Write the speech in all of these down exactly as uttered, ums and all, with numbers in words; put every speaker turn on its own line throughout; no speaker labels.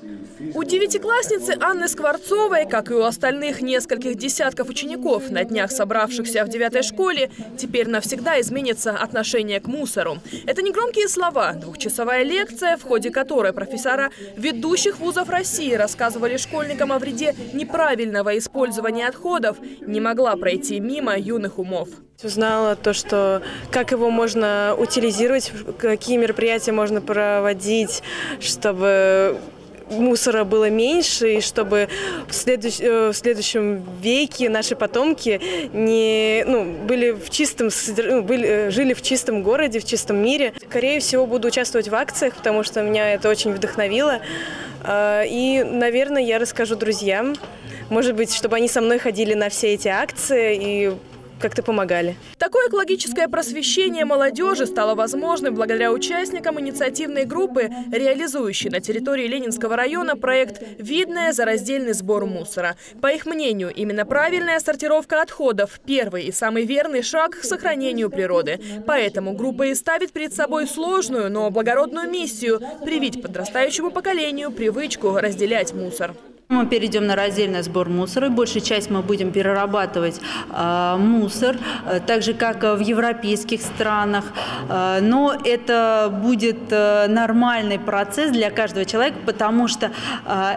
У девятиклассницы Анны Скворцовой, как и у остальных нескольких десятков учеников, на днях собравшихся в девятой школе, теперь навсегда изменится отношение к мусору. Это не громкие слова. Двухчасовая лекция, в ходе которой профессора ведущих вузов России рассказывали школьникам о вреде неправильного использования отходов, не могла пройти мимо юных умов.
Узнала то, что как его можно утилизировать, какие мероприятия можно проводить, чтобы мусора было меньше, и чтобы в, следующ... в следующем веке наши потомки не, ну, были в чистом, были, жили в чистом городе, в чистом мире. Скорее всего, буду участвовать в акциях, потому что меня это очень вдохновило. И, наверное, я расскажу друзьям, может быть, чтобы они со мной ходили на все эти акции и как-то помогали.
Такое экологическое просвещение молодежи стало возможным благодаря участникам инициативной группы, реализующей на территории Ленинского района проект «Видное за раздельный сбор мусора». По их мнению, именно правильная сортировка отходов – первый и самый верный шаг к сохранению природы. Поэтому группа и ставит перед собой сложную, но благородную миссию – привить подрастающему поколению привычку разделять мусор.
Мы перейдем на раздельный сбор мусора. Большую часть мы будем перерабатывать э, мусор, э, так же, как в европейских странах. Э, но это будет э, нормальный процесс для каждого человека, потому что э,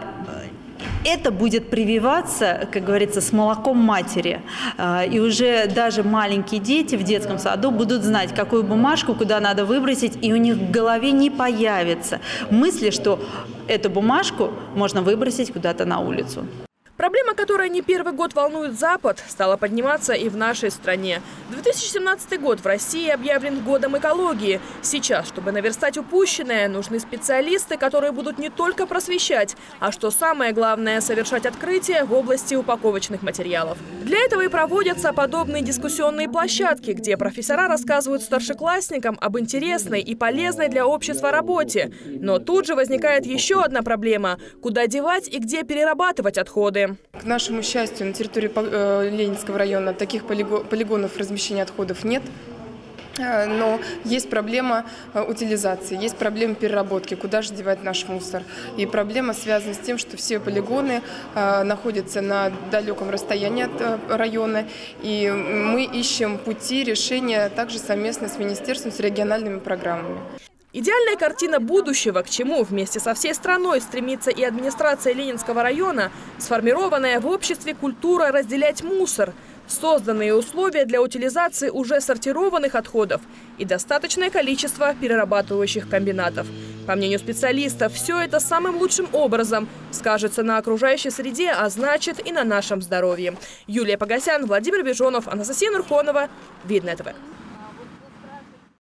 это будет прививаться, как говорится, с молоком матери. И уже даже маленькие дети в детском саду будут знать, какую бумажку куда надо выбросить, и у них в голове не появится мысли, что эту бумажку можно выбросить куда-то на улицу.
Проблема, которая не первый год волнует Запад, стала подниматься и в нашей стране. две тысячи семнадцатый год в России объявлен годом экологии. Сейчас, чтобы наверстать упущенное, нужны специалисты, которые будут не только просвещать, а, что самое главное, совершать открытия в области упаковочных материалов. Для этого и проводятся подобные дискуссионные площадки, где профессора рассказывают старшеклассникам об интересной и полезной для общества работе. Но тут же возникает еще одна проблема – куда девать и где перерабатывать отходы.
К нашему счастью, на территории Ленинского района таких полигонов размещения отходов нет. Но есть проблема утилизации, есть проблема переработки, куда же девать наш мусор. И проблема связана с тем, что все полигоны находятся на далеком расстоянии от района. И мы ищем пути решения также совместно с министерством, с региональными программами.
Идеальная картина будущего, к чему вместе со всей страной стремится и администрация Ленинского района, сформированная в обществе культура разделять мусор, созданные условия для утилизации уже сортированных отходов и достаточное количество перерабатывающих комбинатов. По мнению специалистов, все это самым лучшим образом скажется на окружающей среде, а значит и на нашем здоровье. Юлия Погосян, Владимир Бежонов, Анастасия Нурхонова. Видное ТВ.